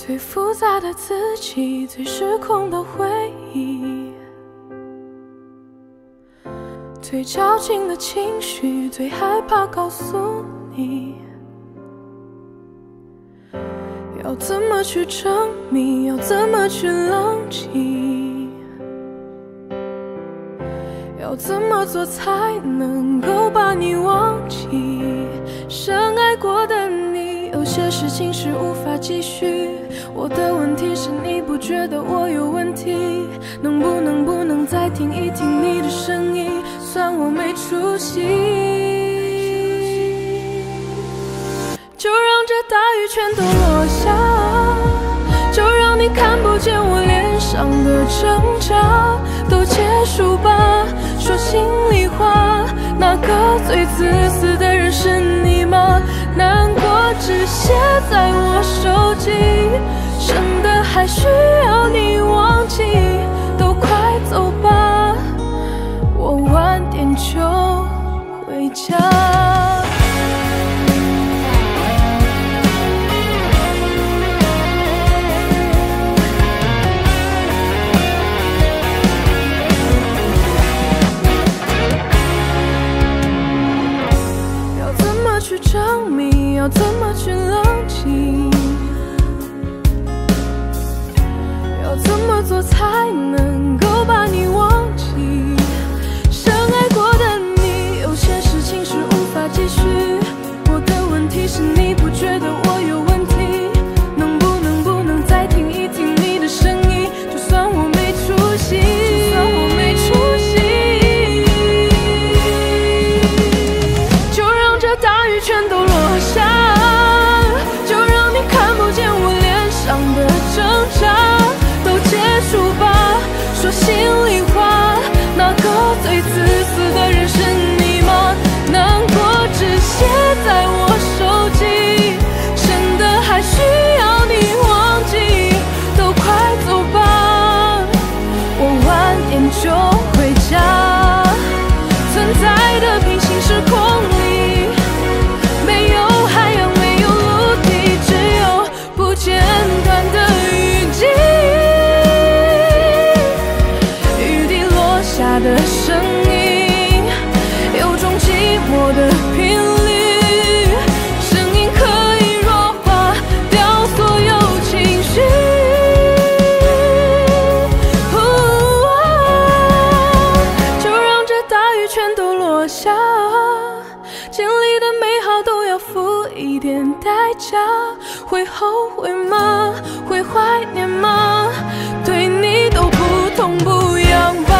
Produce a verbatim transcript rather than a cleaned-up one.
最复杂的自己，最失控的回忆，最矫情的情绪，最害怕告诉你。要怎么去证明？要怎么去冷静？要怎么做才能够把你忘记？深爱过的你，有些事情是无法继续。我的问题是你不觉得我有问题？能不能不能再听一听你的声音？算我没出息，就让这大雨全都落下，就让你看不见我脸上的挣扎，都结束吧。说心里话，那个最自私的人是你吗？难过只写在我手机，真的还需要你忘记？都快走吧，我晚点就回家。去证明，要怎么去冷静？要怎么做才能够把你忘记？深爱过的你，有些事情是无法继续。我的问题是你不觉得我有问题？能不能不能再听一听你的声音？就算我没出息，就算我没出息。大雨全都落下，就让你看不见我脸上的挣扎，都结束吧。说心里话，那个最自私的人是你吗？难过只写在我手机，真的还需要你忘记？都快走吧，我晚点就回家。存在的平行时空里，没有海洋，没有陆地，只有不间断的雨季。雨滴落下的声音，有种寂寞的频率，声音可以弱化掉所有情绪。就让这大雨全都落下，经历的美好都要付一点代价。会后悔吗？会怀念吗？对你都不痛不痒吧。